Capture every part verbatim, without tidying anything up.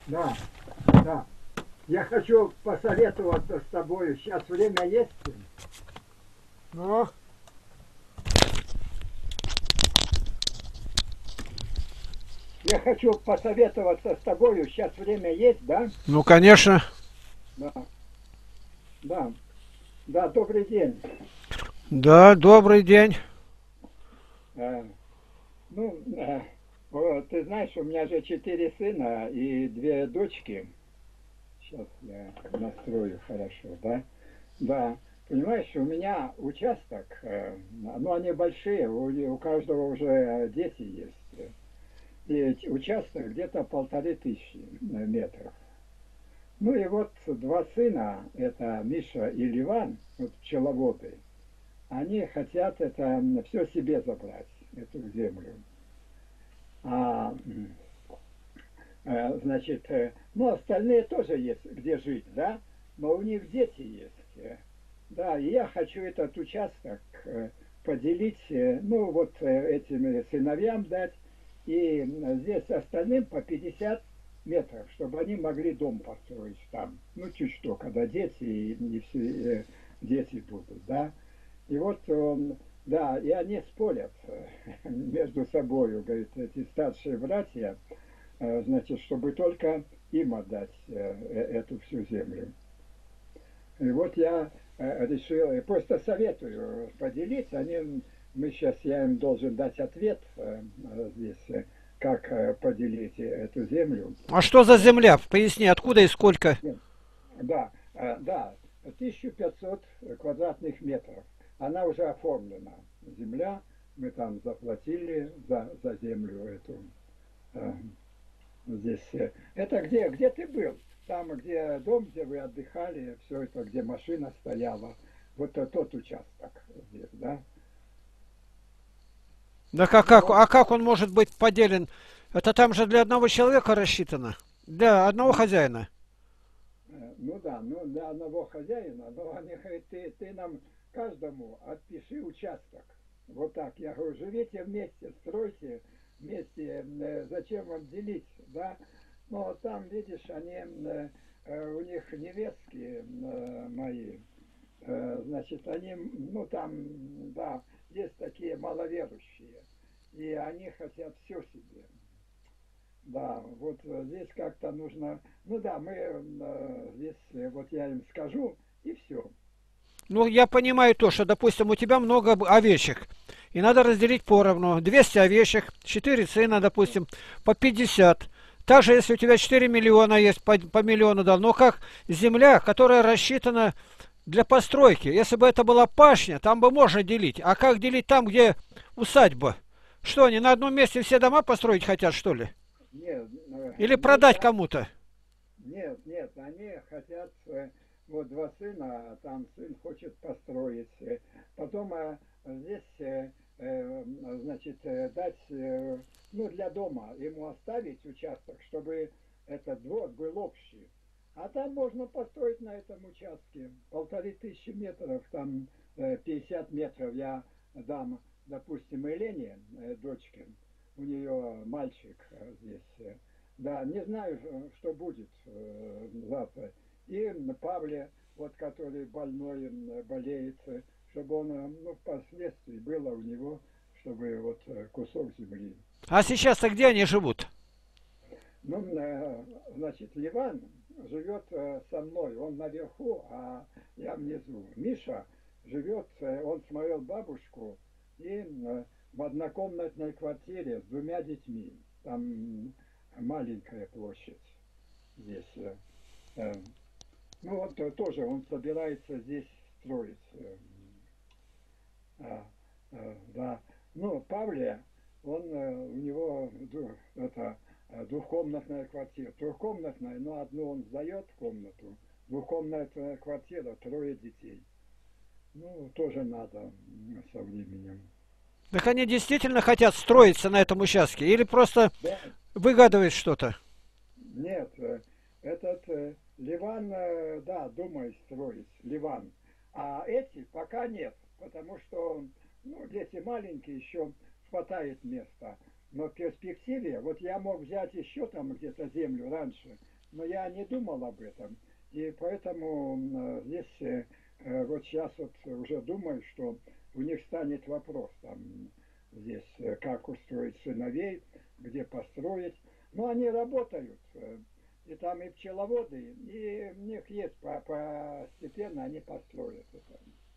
Да, да. Я хочу посоветоваться с тобой. Сейчас время есть? Ну, Я хочу посоветоваться с тобой. Сейчас время есть, да? ну, конечно. Да, да, да, добрый день. Да, добрый день. Э, ну, э, вот, ты знаешь, у меня же четыре сына и две дочки. Сейчас я настрою хорошо, да? Да. Понимаешь, у меня участок, э, ну, они большие, у, у каждого уже дети есть. И участок где-то полторы тысячи метров. Ну и вот два сына, это Миша и Ливан, вот пчеловоды, они хотят это все себе забрать, эту землю. А, э, значит, э, ну остальные тоже есть где жить, да, но у них дети есть. э. Да, и я хочу этот участок э, поделить, э, ну вот э, этим сыновьям дать, и м, здесь остальным по пятьдесят метров, чтобы они могли дом построить там. Ну, чуть что, когда дети и, и все э, дети будут, да. И вот он, да, и они спорят э, между собой, говорит, эти старшие братья, э, значит, чтобы только им отдать э, э, эту всю землю. И вот я э, решил, просто советую поделиться. Они, мы сейчас, я им должен дать ответ э, э, здесь, э, как э, поделить э, эту землю. А что за Э, земля? Поясни, откуда и сколько? нет, Да, э, да, тысяча пятьсот квадратных метров. Она уже оформлена. Земля, мы там заплатили за, за землю эту. э, Здесь. э, Это где, где ты был? Там, где дом, где вы отдыхали, все это, где машина стояла. Вот э, тот участок здесь, да? Да как, Ну как, вот, а как он может быть поделен? Это там же для одного человека рассчитано. Для одного ну, хозяина. э, ну да, ну для одного хозяина, но они говорят, ты, ты нам каждому отпиши участок. Вот так. Я говорю, живите вместе, стройте вместе, э, зачем вам делить, да? Но там, видишь, они, э, э, у них невестки э, мои, Э, значит, они, ну там, да, есть такие маловерующие, и они хотят все себе. Да, вот э, здесь как-то нужно, ну да, мы э, здесь, э, вот я им скажу, и все. Ну, я понимаю то, что, допустим, у тебя много овечек. И надо разделить поровну. двести овечек, четыре сына, допустим, по пятьдесят. Также, если у тебя четыре миллиона есть, по, по миллиону дал. Но как земля, которая рассчитана для постройки. Если бы это была пашня, там бы можно делить. А как делить там, где усадьба? Что, они на одном месте все дома построить хотят, что ли? Нет, э, Или ну продать да, кому-то? нет, нет, они хотят, э, вот два сына, а там сын хочет построить. э, Потом э, здесь, э, э, значит, э, дать, э, ну, для дома ему оставить участок, чтобы этот двор был общий. А там можно построить на этом участке полторы тысячи метров, там э, пятьдесят метров я дам, допустим, Елене, э, дочке, у нее мальчик э, здесь, э, да, не знаю, э, что будет э, завтра. И Павле, вот который больной, э, болеет, э, чтобы он, э, ну, впоследствии было у него, чтобы вот э, кусок земли. А сейчас-то где они живут? Ну, э, значит, Ливан живет э, со мной, он наверху, а я внизу. Миша живет, э, он смотрел бабушку и э, в однокомнатной квартире с двумя детьми. Там маленькая площадь здесь. э, э. Ну вот э, тоже он собирается здесь строить. э, а, э, да. Ну, Павле, он, э, у него ду- это э, двухкомнатная квартира. Трехкомнатная, но одну он сдает комнату. Двухкомнатная квартира, трое детей. Ну, тоже надо м, со временем. Так они действительно хотят строиться на этом участке? Или просто Да, выгадывают что-то? нет, э, этот э, Ливан, э, да, думает строить, Ливан. А эти пока нет, потому что, ну, дети маленькие, еще хватает места. Но в перспективе, вот я мог взять еще там где-то землю раньше, но я не думал об этом. И поэтому м, здесь э, э, вот сейчас вот уже думаю, что у них станет вопрос там здесь, э, как устроить сыновей, где построить. Но они работают, э, и там и пчеловоды, и у них есть по- постепенно они построят это.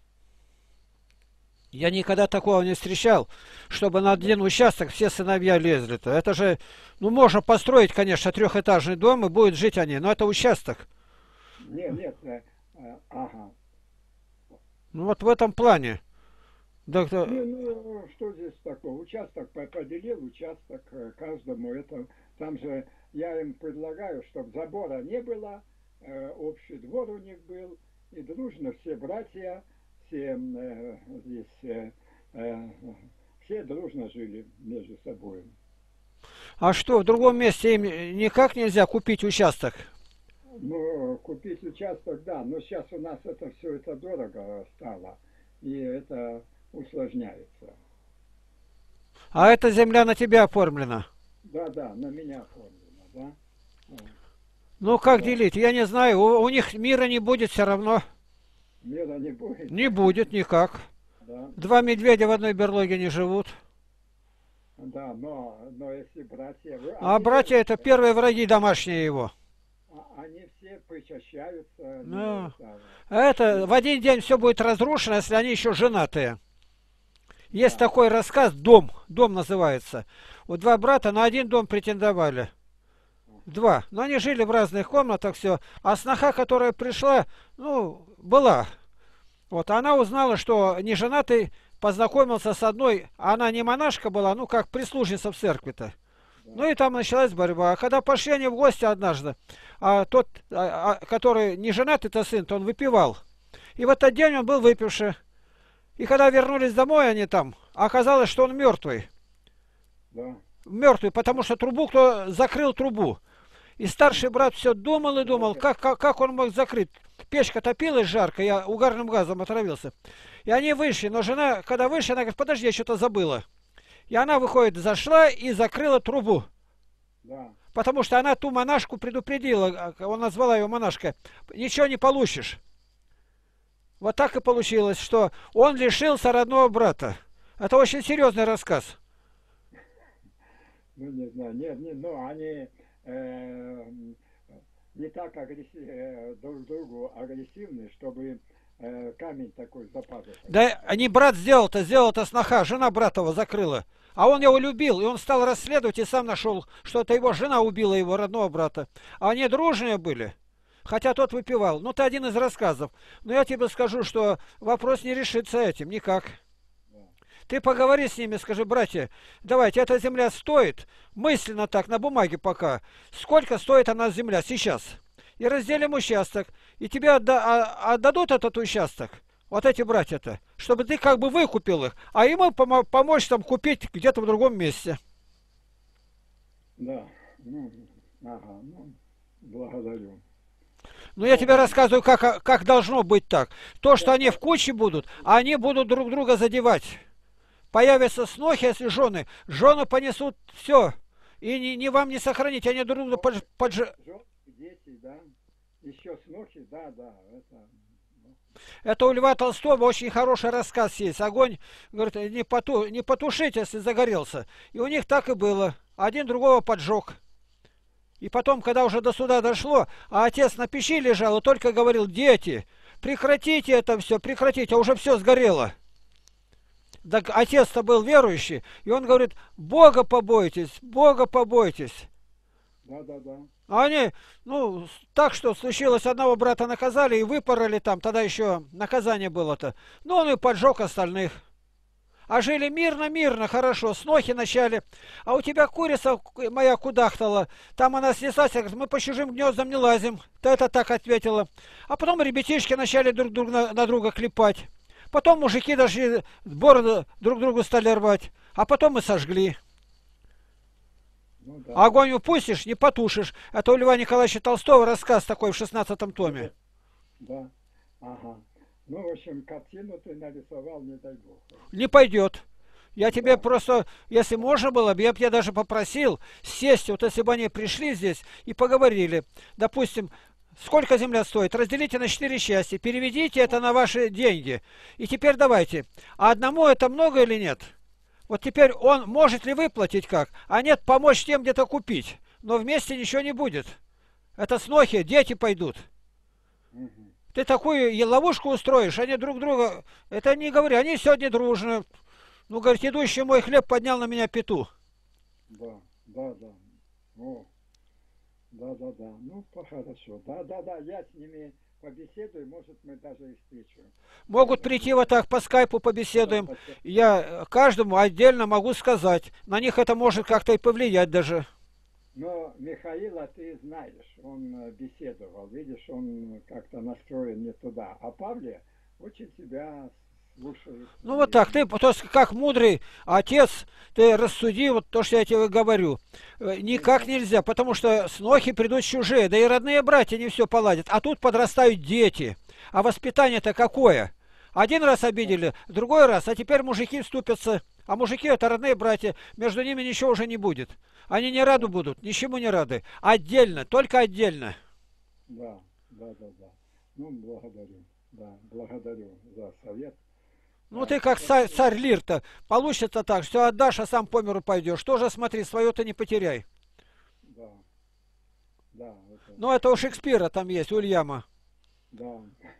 Я никогда такого не встречал, чтобы на один участок все сыновья лезли-то. Это же, ну, можно построить, конечно, трехэтажный дом, и будут жить они, но это участок. Нет, нет, э, э, ага. Ну, вот в этом плане. Да, кто- Не, ну, что здесь такого? Участок по- поделил, участок э, каждому. Это, там же я им предлагаю, чтобы забора не было, э, общий двор у них был, и дружно все братья, все э, здесь, э, э, все дружно жили между собой. А что, в другом месте им никак нельзя купить участок? Ну, купить участок, да, но сейчас у нас это все это дорого стало, и это усложняется. А эта земля на тебя оформлена. Да, да, на меня оформлено, да. Вот. Ну, как Да. делить? Я не знаю. У, у них мира не будет все равно. Мира не будет, Не будет никак. да, Два медведя в одной берлоге не живут. да, но, но если братья, вы- А они, братья это первые враги домашние его. а- они все причащаются, Ну, не, это, это в один день все будет разрушено, если они еще женатые. Есть да, такой рассказ «Дом». Дом называется. Вот два брата на один дом претендовали. Два. Но они жили в разных комнатах, все. А сноха, которая пришла, ну, была. Вот она узнала, что неженатый познакомился с одной, а она не монашка была, ну, как прислужница в церкви-то. Ну да, и там началась борьба. А когда пошли они в гости однажды, а тот, а- а, который не женатый-то сын, то он выпивал. И в этот день он был выпивший. И когда вернулись домой они там, оказалось, что он мертвый. да, Мертвый, потому что трубу кто закрыл трубу. И старший брат все думал и думал, как, как, как он мог закрыть. Печка топилась жарко, я угарным газом отравился. И они вышли, но жена, когда вышли, она говорит, подожди, я что-то забыла. И она, выходит, зашла и закрыла трубу. да, Потому что она ту монашку предупредила, он назвала ее монашкой, ничего не получишь. Вот так и получилось, что он лишился родного брата. Это очень серьезный рассказ. ну не знаю, нет, не, ну они э, не так агресси- э, друг к другу агрессивны, чтобы э, камень такой за пазухой. Да не брат сделал-то, сделал-то сноха, жена братова закрыла. А он его любил, и он стал расследовать и сам нашел, что это его жена убила его родного брата. А они дружные были, хотя тот выпивал. Ну, это один из рассказов. Но я тебе скажу, что вопрос не решится этим никак. Да, Ты поговори с ними, скажи, братья, давайте, эта земля стоит, мысленно так, на бумаге пока, сколько стоит она земля сейчас. И разделим участок. И тебе отда- а- отдадут этот участок, вот эти братья-то, чтобы ты как бы выкупил их, а ему помо- помочь там купить где-то в другом месте. да, ну, ага, ну, благодарю. Но я тебе рассказываю, как, как должно быть так. То, что Я они в куче будут, а они будут друг друга задевать. Появятся снохи, если жены. Жены понесут все. И ни, ни вам не сохранить, они друг друга подж, подж- Жены, дети, да, еще снохи, да, да, это, ну, Это у Льва Толстого очень хороший рассказ есть. Огонь, говорит, не, поту, не потушить, если загорелся. И у них так и было. Один другого поджег. И потом, когда уже до суда дошло, а отец на печи лежал и только говорил, дети, прекратите это все, прекратите, а уже все сгорело. Так отец-то был верующий, и он говорит, Бога побойтесь, Бога побойтесь. да, да, да, А они, ну, так что случилось, одного брата наказали и выпороли там, тогда еще наказание было-то. Ну, он и поджег остальных. А жили мирно-мирно, хорошо, снохи начали. А у тебя курица моя кудахтала, там она снеслась, говорит, мы по чужим гнездам не лазим. Ты это так ответила. А потом ребятишки начали друг друга на, на друга клепать. Потом мужики дошли, бороду друг другу стали рвать. А потом и сожгли. ну да, А огонь упустишь, не потушишь. Это у Льва Николаевича Толстого рассказ такой в шестнадцатом томе. да, ага. Ну, в общем, картину ты нарисовал, не дай бог. Не пойдет. Я тебе Да, просто, если можно было бы, я бы тебя даже попросил сесть, вот если бы они пришли здесь и поговорили. Допустим, сколько земля стоит? Разделите на четыре части, переведите это на ваши деньги. И теперь давайте. А одному это много или нет? Вот теперь он может ли выплатить как? А нет, помочь тем где-то купить. Но вместе ничего не будет. Это снохи, дети пойдут. мгм, Ты такую и ловушку устроишь, они друг друга... Это не говори, они сегодня дружны. Ну, говорит, идущий мой хлеб поднял на меня пету. да, да, да. О, да, да, да. Ну, по- хорошо. Да, да, да, я с ними побеседую, может, мы даже и встречу. Могут Это, прийти вот так по скайпу да, побеседуем. спасибо. Я каждому отдельно могу сказать. На них это может как-то и повлиять даже. Но Михаила ты знаешь, он э, беседовал, видишь, он как-то настроен не туда. А Павле очень тебя слушает. Ну вот так, И, ты то есть, как мудрый отец, ты рассуди вот то, что я тебе говорю. Э, ну, Никак нельзя, потому что снохи придут чужие, да и родные братья не все поладят. А тут подрастают дети. А воспитание-то какое? Один раз обидели, другой раз, а теперь мужики вступятся. А мужики это родные братья, между ними ничего уже не будет. Они не рады да, будут, ничему не рады. Отдельно, только отдельно. да, да, да, да. Ну, благодарю, да, благодарю за совет. Ну А, ты как царь, спасибо. царь Лир-то. Получится так, все отдашь, а сам по миру пойдешь. Тоже смотри, свое-то не потеряй. Да, да, это, Ну это у Шекспира там есть, у Ульяма. да,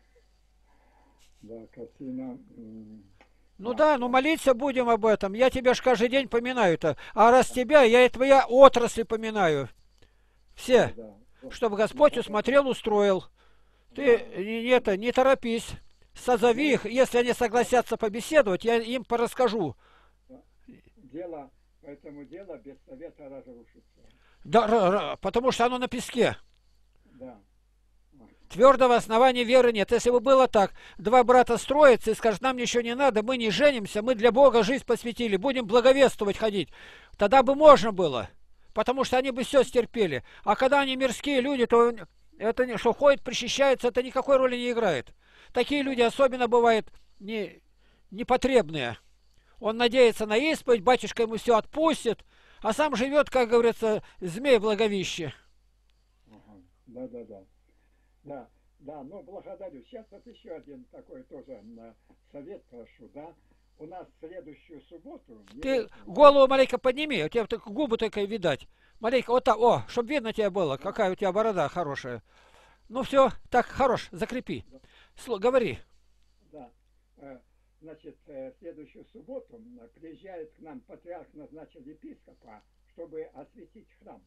да, картина. м, Ну А, да, ну ладно, молиться будем об этом. Я тебя ж каждый день поминаю-то. А раз тебя, я и твоя отрасль поминаю. да, Все. да. Б- Чтобы Господь Благодарю. усмотрел, устроил. Ты Да, не, это, не торопись. Созови ну, их. Если они согласятся побеседовать, я им порасскажу. да, дело, поэтому дело без совета разрушится. Да, ра- ра- потому что оно на песке. Да. А, Твердого основания веры нет. Если бы было так, два брата строятся и скажут, нам ничего не надо, мы не женимся, мы для Бога жизнь посвятили, будем благовествовать ходить, тогда бы можно было, потому что они бы все стерпели. А когда они мирские люди, то это не, что ходит, причащается, это никакой роли не играет. Такие люди да, особенно бывают не, непотребные. Он надеется на исповедь, батюшка ему все отпустит, а сам живет, как говорится, змей в благовище. ага, да, да, да. Да, да, но благодарю. Сейчас вот еще один такой тоже м, совет прошу, да. У нас в следующую субботу, Ты небесную, да, голову маленько подними, у тебя так губы только видать. Маленько, вот так, о, чтобы видно тебя было, да, какая у тебя борода хорошая. Ну все, так, хорош, закрепи. да, Сло- говори. да. Э, Значит, э, в следующую субботу м, приезжает к нам патриарх, назначил епископа, чтобы осветить храм.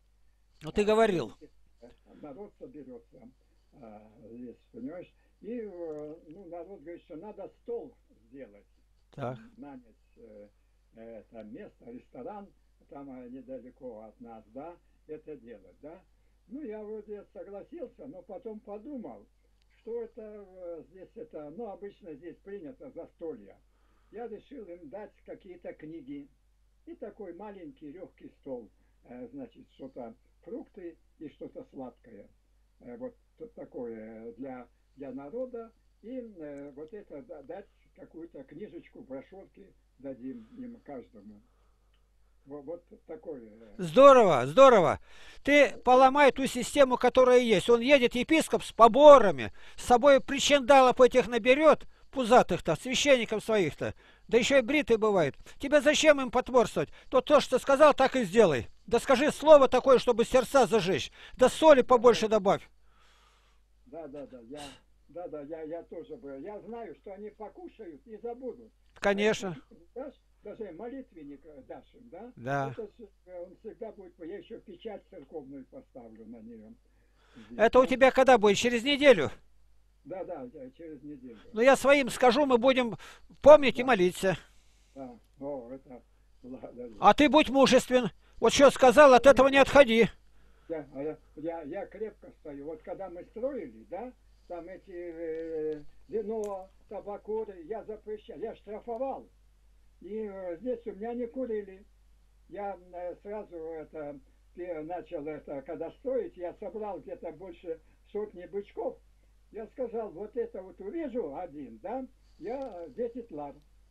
Ну ты А, ну, говорил. э, народ соберется а, здесь, понимаешь? И э, ну, народ говорит, что надо стол сделать, Так. нанять э, э, там место, ресторан, там э, недалеко от нас, да, это делать, да. Ну, я вроде согласился, но потом подумал, что это э, здесь это, ну, обычно здесь принято застолье. Я решил им дать какие-то книги и такой маленький легкий стол, э, значит, что-то фрукты и что-то сладкое. Э, вот такое для, для народа. И э, вот это да- дать какую-то книжечку, брошюрки дадим им каждому. Вот, вот такое. э, Здорово, здорово. Ты поломай ту систему, которая есть. Он едет, епископ, с поборами, с собой причиндалов этих наберет, пузатых-то, священников своих-то. Да еще и бритый бывает. Тебе зачем им потворствовать? То, то, что сказал, так и сделай. Да скажи слово такое, чтобы сердца зажечь. Да соли Да, да, побольше добавь. да, да, да, я, да, да, я, я тоже бы. Я знаю, что они покушают и забудут. А если Конечно. книгу дашь, даже молитвенник э, дашь им, да, Да. это ж, э, он всегда будет, я еще печать церковную поставлю на нее здесь, Это у да, тебя когда будет? Через неделю? да, да, я через неделю, Ну, я своим скажу, мы будем помнить и да, молиться. да, о, это благодарю. А ты будь мужествен. Вот что сказал, от этого не отходи. Я, а я, я, я крепко стою. Вот когда мы строили, да, там эти э, вино, табакуры, я запрещал, я штрафовал. И э, здесь у меня не курили. Я э, сразу это пе- начал это, когда строить, я собрал где-то больше сотни бычков. Я сказал, вот это вот увижу один, да, я десять лар.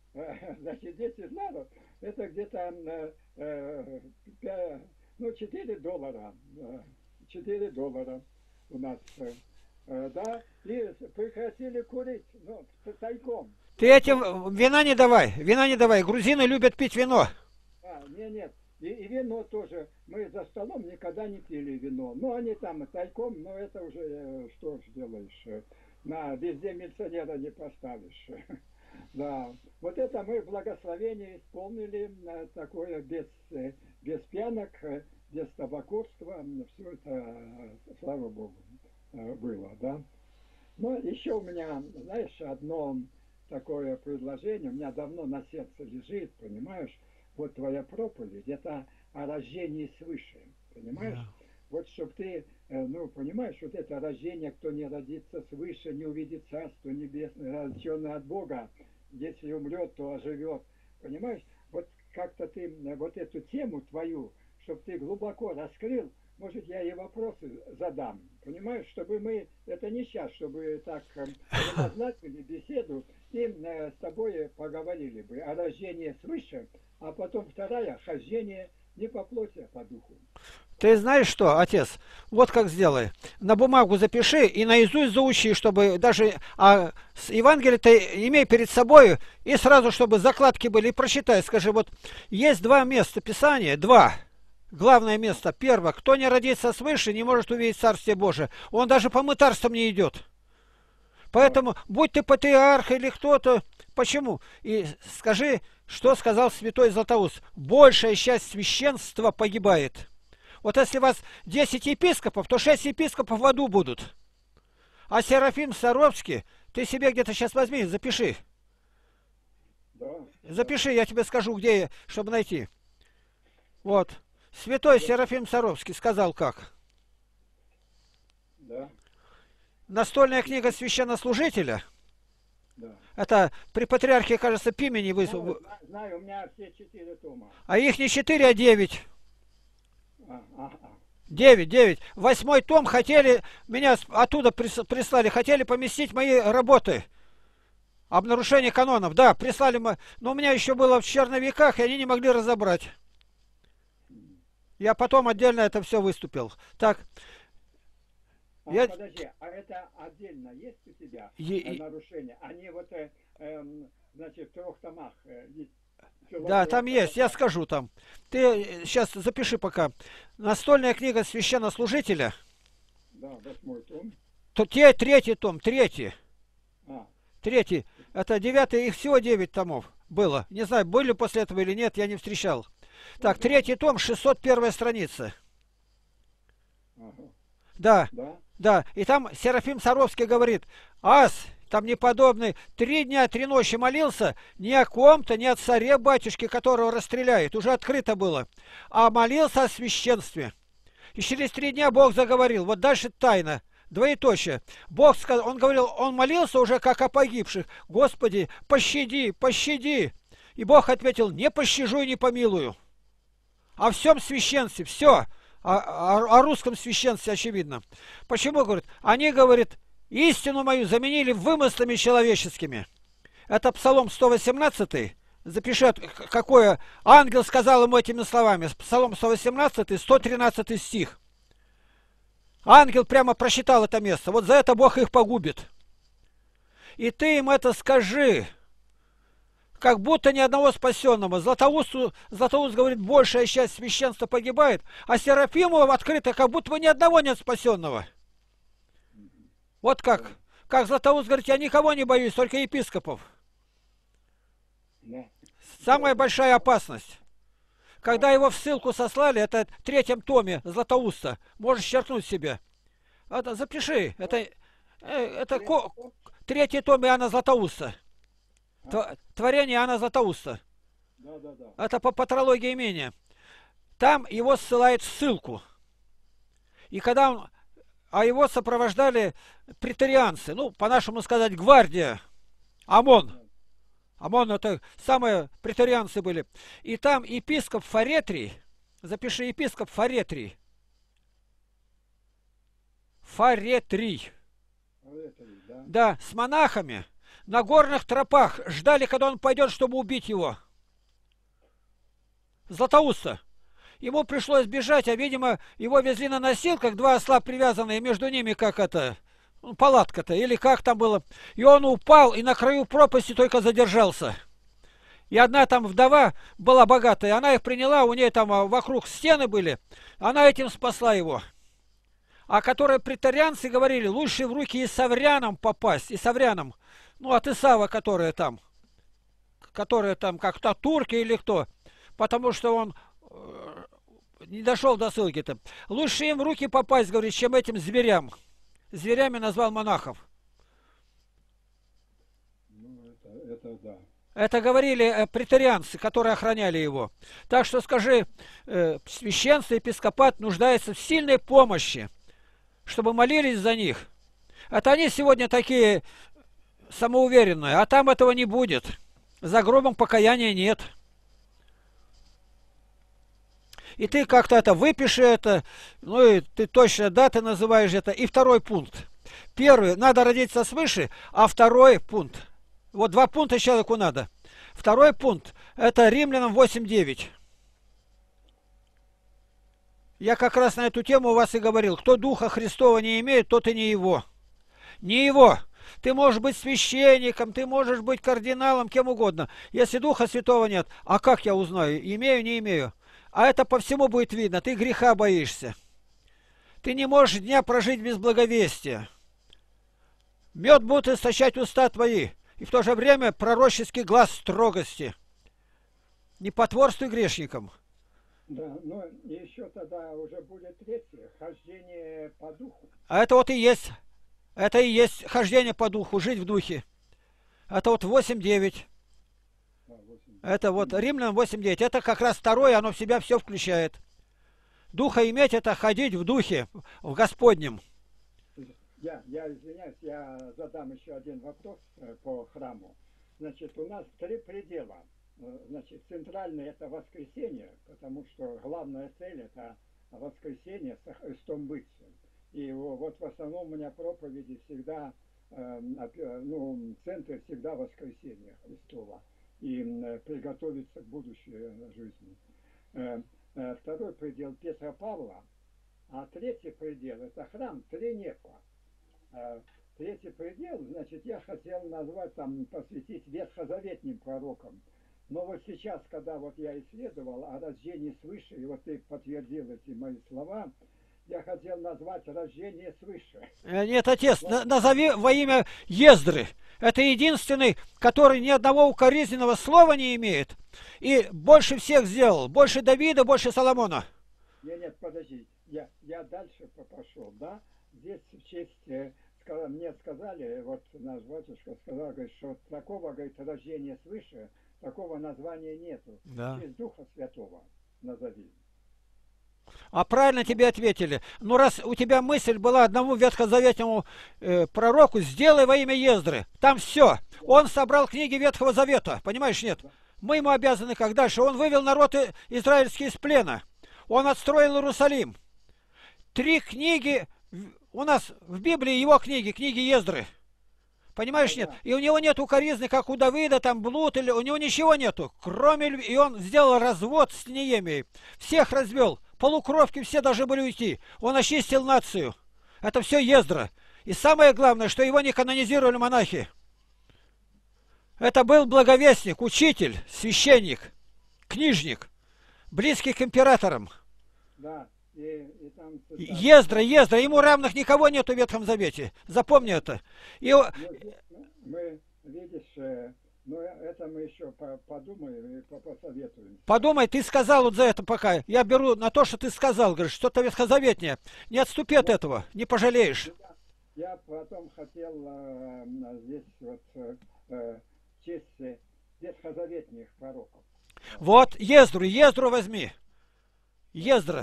э, значит, десять знаров, это где-то э, э, пя- ну, четыре доллара. э, четыре доллара у нас. э, э, Да, и прекратили курить, ну, т- тайком. Ты этим вина не давай, вина не давай. Грузины любят пить вино. А, нет, нет. И, и вино тоже. Мы за столом никогда не пили вино. Ну, они там тайком, но это уже э, что ж делаешь. э, На везде милиционера не поставишь. Да. Вот это мы благословение исполнили э, такое без, э, без пьянок, э, без табакурства. Все это, э, слава Богу, э, было, да. Но еще у меня, знаешь, одно такое предложение, у меня давно на сердце лежит, понимаешь, вот твоя проповедь, это о рождении свыше, понимаешь? Да. Вот чтобы ты, э, ну, понимаешь, вот это рождение, кто не родится свыше, не увидит Царство Небесное, рожденный от Бога, если умрет, то оживет, понимаешь? Вот как-то ты э, вот эту тему твою, чтобы ты глубоко раскрыл, может, я и вопросы задам, понимаешь, чтобы мы, это не сейчас, чтобы так э, назначили беседу и э, с тобой поговорили бы о рождении свыше, а потом вторая, хождение не по плоти, а по духу. Ты знаешь что, отец? Вот как сделай. На бумагу запиши и наизусть заучи, чтобы даже а, с Евангелие ты имей перед собой, и сразу, чтобы закладки были, и прочитай. Скажи, вот есть два места Писания, два. Главное место. Первое. Кто не родится свыше, не может увидеть Царствие Божие. Он даже по мытарствам не идет. Поэтому, будь ты патриарх или кто-то, почему? И скажи, что сказал святой Златоуст. Большая часть священства погибает. Вот если у вас десять епископов, то шесть епископов в аду будут. А Серафим Саровский, ты себе где-то сейчас возьми, запиши. Да. Запиши, я тебе скажу, где, чтобы найти. Вот. Святой Серафим Саровский сказал как. Да. Настольная книга священнослужителя. Да. Это при патриархе, кажется, Пимени вы... Ну, знаю, у меня все четыре тома. А их не четыре, а девять. А, а, а. Девять, девять. Восьмой том хотели, меня оттуда прислали, хотели поместить мои работы об нарушении канонов. Да, прислали мы, но у меня еще было в черновиках, и они не могли разобрать. Я потом отдельно это все выступил. Так. А, Я... Подожди, а это отдельно есть у тебя Е... э, нарушения? Они вот, э, э, значит, в трех томах э, есть. Да, там есть, я скажу там. Ты сейчас запиши пока. Настольная книга священнослужителя. Да, восьмой том. То те, третий том, третий. А. Третий. Это девятый, их всего девять томов было. Не знаю, были после этого или нет, я не встречал. Так, третий том, шестьсот первая страница. Ага. Да, Да? да. И там Серафим Саровский говорит, ас, там неподобный, три дня, три ночи молился не о ком-то, не о царе батюшке, которого расстреляют, уже открыто было, а молился о священстве. И через три дня Бог заговорил. Вот дальше тайна. Двоеточие. Бог сказал, он говорил, он молился уже как о погибших. Господи, пощади, пощади. И Бог ответил, не пощажу и не помилую. О всем священстве, все. О, о, о русском священстве очевидно. Почему, говорит? Они, говорит, истину мою заменили вымыслами человеческими. Это Псалом сто восемнадцатый. Запиши, какое ангел сказал ему этими словами. Псалом сто восемнадцатый, сто тринадцатый стих. Ангел прямо прочитал это место. Вот за это Бог их погубит. И ты им это скажи. Как будто ни одного спасенного. Златоуст, Златоуст говорит, большая часть священства погибает, а Серафиму открыто, как будто бы ни одного нет спасенного. Вот как. Как Златоуст говорит, я никого не боюсь, только епископов. Самая большая опасность. Когда его в ссылку сослали, это в третьем томе Златоуста, можешь черкнуть себе. Это, запиши, это, это ко, третий том Иоанна Златоуста. Творение Иоанна Златоуста. Да, да, да. Это по патрологии имения. Там его ссылают в ссылку. И когда он... А его сопровождали претарианцы, ну, по-нашему сказать, гвардия, ОМОН. ОМОН это самые претарианцы были. И там епископ Фаретрий, запиши, епископ Фаретрий. Фаретрий. Фаретрий, да. Да, с монахами на горных тропах ждали, когда он пойдет, чтобы убить его. Златоуста. Ему пришлось бежать, а, видимо, его везли на носилках, два осла привязанные, между ними как это, ну, палатка-то, или как там было. И он упал, и на краю пропасти только задержался. И одна там вдова была богатая, она их приняла, у нее там вокруг стены были, она этим спасла его. А которые претарианцы говорили, лучше в руки и саврянам попасть, и саврянам, ну от Исава, которые там, которые там как-то турки или кто, потому что он э, не дошел до ссылки-то. Лучше им в руки попасть, говорит, чем этим зверям. Зверями назвал монахов. Ну, это, это да. Это говорили э, претарианцы, которые охраняли его. Так что скажи, э, священство, епископат нуждается в сильной помощи, чтобы молились за них. Это они сегодня такие самоуверенные, а там этого не будет. За гробом покаяния нет. И ты как-то это выпиши это, ну и ты точно даты называешь это. И второй пункт. Первый, надо родиться свыше, а второй пункт. Вот два пункта человеку надо. Второй пункт, это Римлянам восемь девять. Я как раз на эту тему у вас и говорил. Кто Духа Христова не имеет, тот и не его. Не его. Ты можешь быть священником, ты можешь быть кардиналом, кем угодно. Если Духа Святого нет, а как я узнаю, имею, не имею? А это по всему будет видно. Ты греха боишься. Ты не можешь дня прожить без благовестия. Мед будут истощать уста твои. И в то же время пророческий глаз строгости. Не потворствуй грешникам. Да, но еще тогда уже будет третье, хождение по духу. А это вот и есть. Это и есть хождение по духу, жить в духе. Это вот восемь девять. Это вот Римлянам восемь девять. Это как раз второе, оно в себя все включает. Духа иметь — это ходить в духе, в Господнем. Я, я извиняюсь, я задам еще один вопрос по храму. Значит, у нас три предела. Значит, центральный — это воскресенье, потому что главная цель — это воскресенье со Христом быть. И вот в основном у меня проповеди всегда, ну, центр всегда воскресенье Христова. И приготовиться к будущей жизни. Второй предел Петра Павла, а третий предел — это храм Тренефа. Третий предел, значит, я хотел назвать, там, посвятить ветхозаветным пророкам. Но вот сейчас, когда вот я исследовал о рождении свыше, и вот ты подтвердил эти мои слова, я хотел назвать рождение свыше. Нет, отец, вот. Назови во имя Ездры. Это единственный, который ни одного укоризненного слова не имеет. И больше всех сделал. Больше Давида, больше Соломона. Нет, нет, подожди. Я, я дальше пошел, да? Здесь в честь, э, сказал, мне сказали, вот наш батюшка сказал, говорит, что такого, говорит, рождения свыше, такого названия нету. Да. В честь Духа Святого назови. А правильно тебе ответили. Ну, раз у тебя мысль была одному ветхозаветному э, пророку, сделай во имя Ездры. Там все. Он собрал книги Ветхого Завета. Понимаешь, нет? Мы ему обязаны как дальше. Он вывел народ израильский из плена. Он отстроил Иерусалим. Три книги у нас в Библии, его книги, книги Ездры. Понимаешь, нет? И у него нет укоризны, как у Давида, там блуд, или у него ничего нету, кроме любви. И он сделал развод с Неемией. Всех развел. Полукровки все должны были уйти. Он очистил нацию. Это все Ездра. И самое главное, что его не канонизировали монахи. Это был благовестник, учитель, священник, книжник, близкий к императорам. Да. И, и там, Ездра, Ездра, ему равных никого нет в Ветхом Завете. Запомни это. И... Мы, видишь, но это мы еще подумаем и посоветуем. Подумай, ты сказал вот за это пока. Я беру на то, что ты сказал, говоришь, что-то ветхозаветнее. Не отступи от этого, не пожалеешь. Я, я потом хотел э, здесь вот э, честь ветхозаветных пророков. Вот, Ездру, Ездру возьми. Ездра.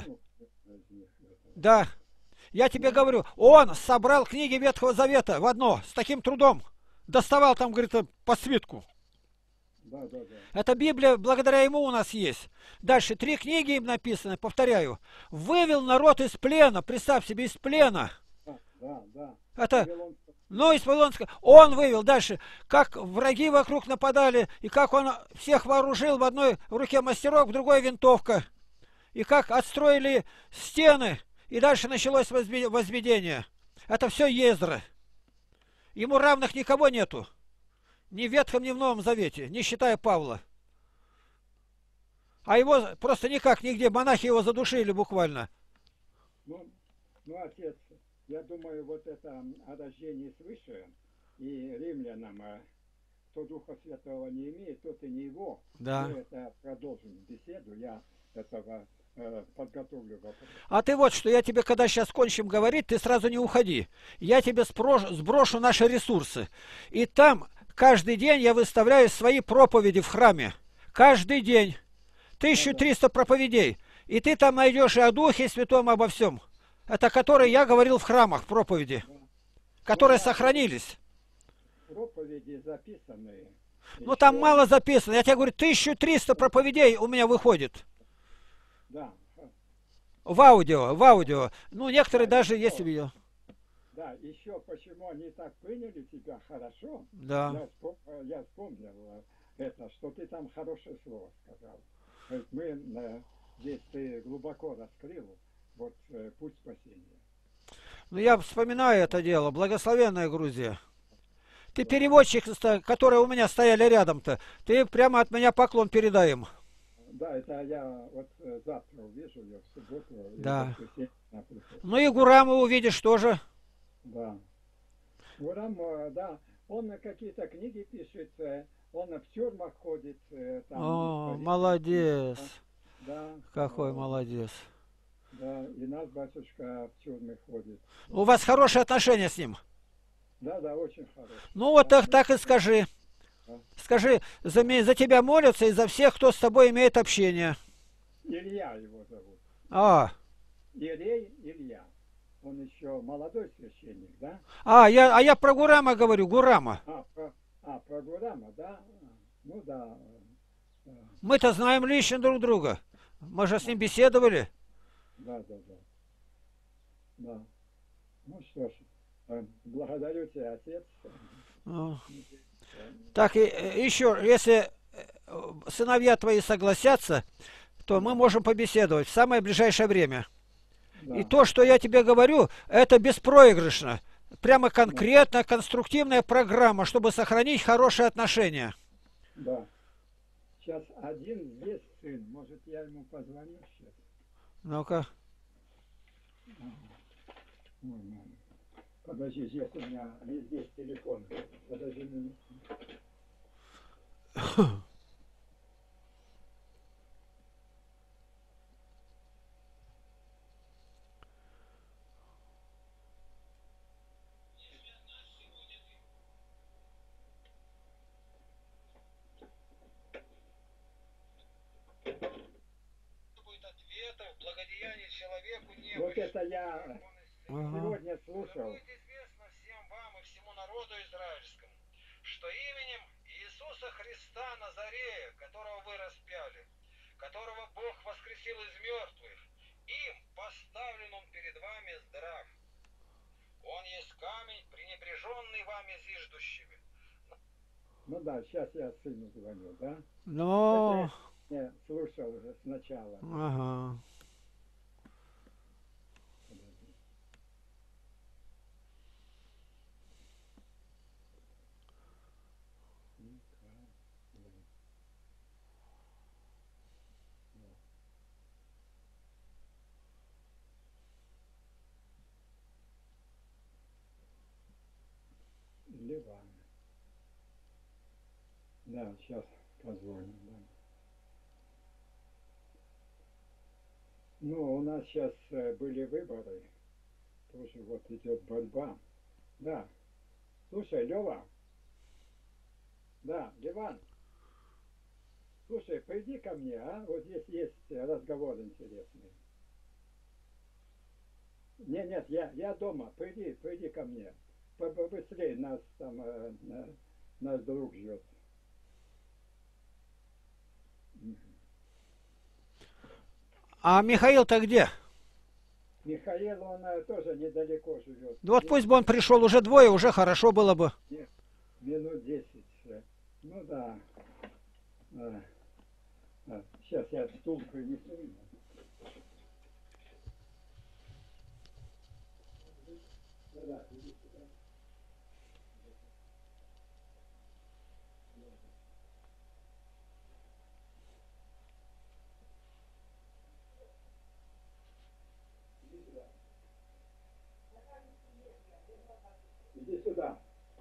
Да. Я тебе говорю, он собрал книги Ветхого Завета в одно, с таким трудом. Доставал там, говорит, по свитку. Да, да, да. Это Библия, благодаря ему у нас есть. Дальше, три книги им написаны, повторяю. Вывел народ из плена, представь себе, из плена. Да, да, да. Это Ну, из Вавилонска он вывел дальше, как враги вокруг нападали, и как он всех вооружил, в одной руке мастерок, в другой винтовка, и как отстроили стены, и дальше началось возведение. Это все Ездра. Ему равных никого нету. Ни в Ветхом, ни в Новом Завете, не считая Павла. А его просто никак, нигде, монахи его задушили буквально. Ну, ну, отец, я думаю, вот это о рождении свыше и римлянам, а, кто Духа Святого не имеет, тот и не его. Да. Мы это продолжим беседу, я этого э, подготовлю вопрос. А ты вот что, я тебе, когда сейчас кончим говорить, ты сразу не уходи. Я тебе сброшу, сброшу наши ресурсы. И там каждый день я выставляю свои проповеди в храме. Каждый день. тысяча триста проповедей. И ты там найдешь и о Духе Святом, обо всем. Это которые я говорил в храмах, проповеди. Которые сохранились. Проповеди записанные. Ну там мало записано. Я тебе говорю, тысяча триста проповедей у меня выходит. Да. В аудио, в аудио. Ну, некоторые даже есть видео. Да, еще почему они так приняли тебя хорошо. Да. Я, вспом... я вспомнил это, что ты там хорошее слово сказал. То есть мы здесь ты глубоко раскрыл вот путь спасения. Ну, я вспоминаю это дело. Благословенная Грузия. Ты переводчик, которые у меня стояли рядом-то, ты прямо от меня поклон передай им. Да, это я вот завтра увижу, я в субботу. Да. Ну и Гураму увидишь тоже. Да. Гурам, да, он какие-то книги пишет, он в тюрьмах ходит. Там, О, молодец. Да. Какой молодец. Да, и наш батюшка в тюрьме ходит. У вас хорошие отношения с ним? Да, да, очень хорошие. Ну вот так, так и скажи. Скажи, за, за тебя молятся и за всех, кто с тобой имеет общение. Илья его зовут. А. Ирей Илья. Он еще молодой священник, да? А, я, а я про Гурама говорю, Гурама. А, про, а, про Гурама, да? Ну да. Мы-то знаем лично друг друга. Мы же с ним беседовали. Да, да, да. Да. Ну что ж, благодарю тебя, отец. Ну. Так, и еще, если сыновья твои согласятся, то мы можем побеседовать в самое ближайшее время. Да. И то, что я тебе говорю, это беспроигрышно. Прямо конкретно, конструктивная программа, чтобы сохранить хорошие отношения. Да. Сейчас один есть сын. Может, я ему позвоню сейчас? Ну-ка. Подожди, здесь у меня не здесь телефон. Подожди минуту. Благодеяние человеку не вот это я ага. сегодня слушал. Будет известно всем вам и всему народу израильскому, что именем Иисуса Христа Назарея, которого вы распяли, которого Бог воскресил из мертвых, им поставлен он перед вами здрав. Он есть камень, пренебреженный вами зиждущими. Ну да, сейчас я сыну звоню, да? Но... Я слушал уже сначала. Ага. Ливан. Да, сейчас позвоним. Да. Ну, у нас сейчас были выборы. Тоже вот идет борьба. Да. Слушай, Лева. Да, Ливан. Слушай, приди ко мне, а? Вот здесь есть разговор интересный. Нет, нет, я, я дома. Приди, приди ко мне. Побыстрее, нас там, э, э, наш друг ждет. А Михаил-то где? Михаил, он э, тоже недалеко живет. Ну вот пусть бы он пришел, уже двое, уже хорошо было бы. Минут десять. э. Ну да. А, а, сейчас я стул принесу. Да, иди сюда. Иди сюда.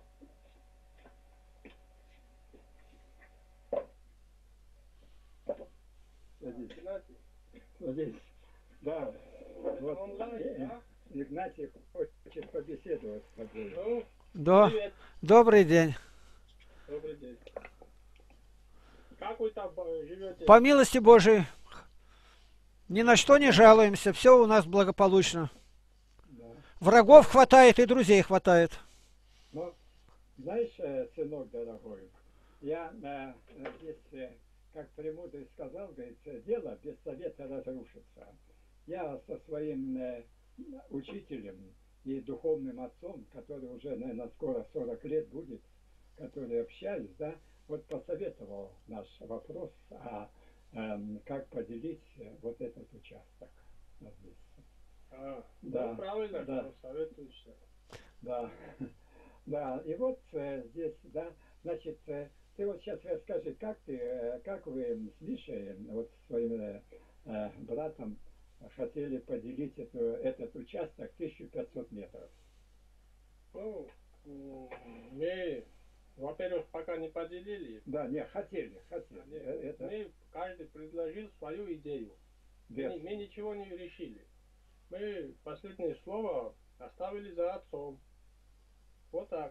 Садись. Садись. Да. Вот. Онлайн, да? Игнатий хочет побеседовать с тобой. Ну, Да. привет. Добрый день. Добрый день. Как вы там э, живете? По милости Божией, ни на что не жалуемся, все у нас благополучно. Да. Врагов хватает и друзей хватает. Но, знаешь, э, сынок дорогой, я э, э, здесь, э, как премудрый сказал, говорит, э, дело без совета разрушится. Я со своим э, учителем и духовным отцом, который уже, наверное, скоро сорок лет будет, которые общались, да, вот посоветовал наш вопрос, а эм, как поделить э, вот этот участок. Вот здесь. А, Да, ну, правильно, да. что советуешься. Да, да, и вот э, здесь, да, значит, э, ты вот сейчас расскажи, как ты, э, как вы с Мишей, вот с своим э, э, братом, хотели поделить эту, этот участок тысячу пятьсот метров. Ну, м, мы, во-первых, пока не поделили. Да, не, хотели, хотели. Не, Э, Это Мы, каждый предложил свою идею. Мы, без- мы ничего не решили. Мы последнее слово оставили за отцом. Вот так.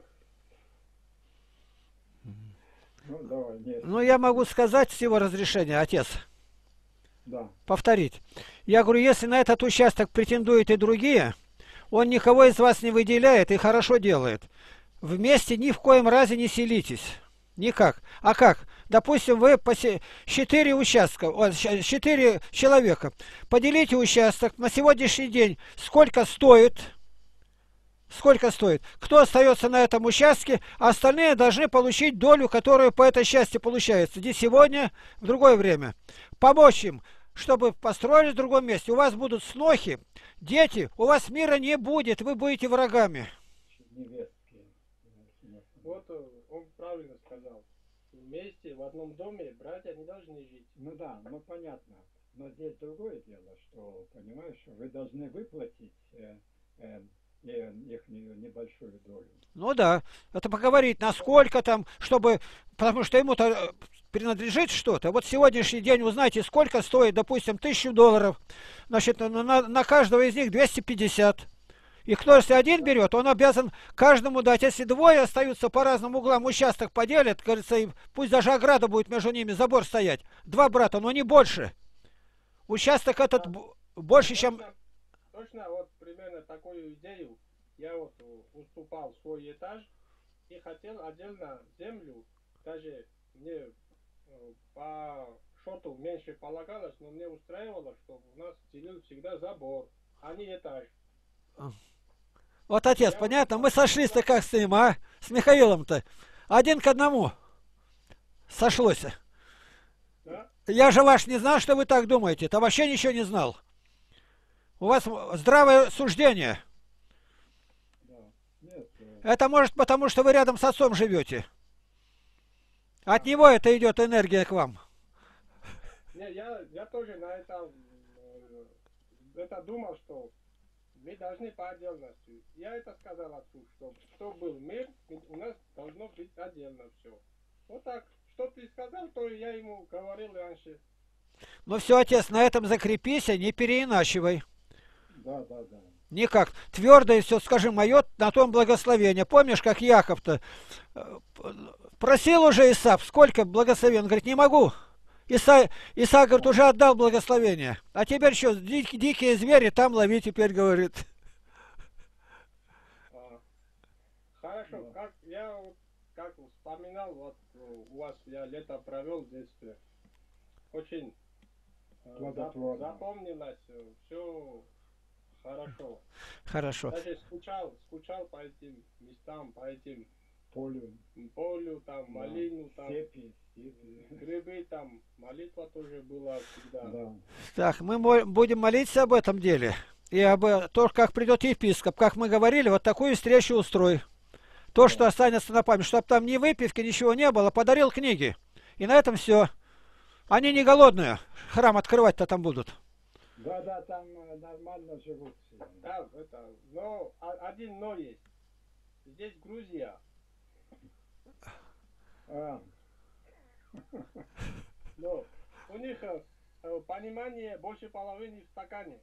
Ну, давай, нет, Ну, я могу сказать с его разрешения, отец, да, повторить. Я говорю, если на этот участок претендуют и другие, он никого из вас не выделяет и хорошо делает. Вместе ни в коем разе не селитесь. Никак. А как? Допустим, вы посе... четыре участка, о, щ- четыре человека. Поделите участок на сегодняшний день. Сколько стоит? Сколько стоит? Кто остается на этом участке, а остальные должны получить долю, которую по этой части получается. Не сегодня, в другое время. Помочь им, чтобы построили в другом месте. У вас будут снохи, дети, у вас мира не будет, вы будете врагами. невестки. Вот э, он правильно сказал. Вместе в одном доме братья не должны жить. Ну да, ну понятно. Но здесь другое дело, что, понимаешь, вы должны выплатить э, э, их небольшую долю. Ну да, это поговорить, насколько там, чтобы, потому что ему-то э, принадлежит что-то. Вот сегодняшний день узнайте, сколько стоит, допустим, тысячу долларов. Значит, на, на, на каждого из них двести пятьдесят. И кто, если один берет, он обязан каждому дать. Если двое остаются по разным углам, участок поделят, кажется, им, пусть даже ограда будет между ними, забор стоять. Два брата, но не больше. Участок этот б- больше, чем... Точно, точно вот примерно такую идею. Я вот э, уступал свой этаж и хотел отдельно землю. Даже мне э, по счету меньше полагалось, но мне устраивало, что у нас делил всегда забор, а не этаж. Вот, отец, Я понятно? вот- Мы сошлись-то как с ним, а? С Михаилом-то. Один к одному. Сошлось. Да? Я же ваш не знал, что вы так думаете. То вообще ничего не знал. У вас здравое суждение. Да. Нет, э, Это может потому, что вы рядом с отцом живете. От него это идет энергия к вам. Не, я, я тоже на это, э, это думал, что мы должны по отдельности. Я это сказал отцу, что что был мир, у нас должно быть отдельно все. Вот так. Что ты сказал, то я ему говорил раньше. Ну все, отец, на этом закрепись, а не переиначивай. да, да, да. Никак. Твердо и все, скажи, мое на том благословение. Помнишь, как Яков-то э, просил уже Исаак, сколько благословен? Он говорит, не могу. Иса, Исаак, говорит, уже отдал благословение. А теперь что, дик- дикие звери там лови теперь, говорит. А, хорошо, как я вот как вспоминал, вот э, у вас я лето провел в детстве. Очень э, зап- Плодотворно. запомнилось все хорошо. Хорошо. Даже скучал, скучал по этим местам, по этим Полю. полю, там, Да. малину, там, Степи, степи. грибы, там, молитва тоже была всегда. Да. Так, мы мо- будем молиться об этом деле. И об э, том, как придет епископ. Как мы говорили, вот такую встречу устрой. То, что останется на память, чтобы там ни выпивки, ничего не было, подарил книги. И на этом все. Они не голодные. Храм открывать-то там будут. Да, да, там э, нормально живут все. Да, это, но а- один но есть. Здесь Грузия, А, но у них э, э, понимание больше половины в стакане.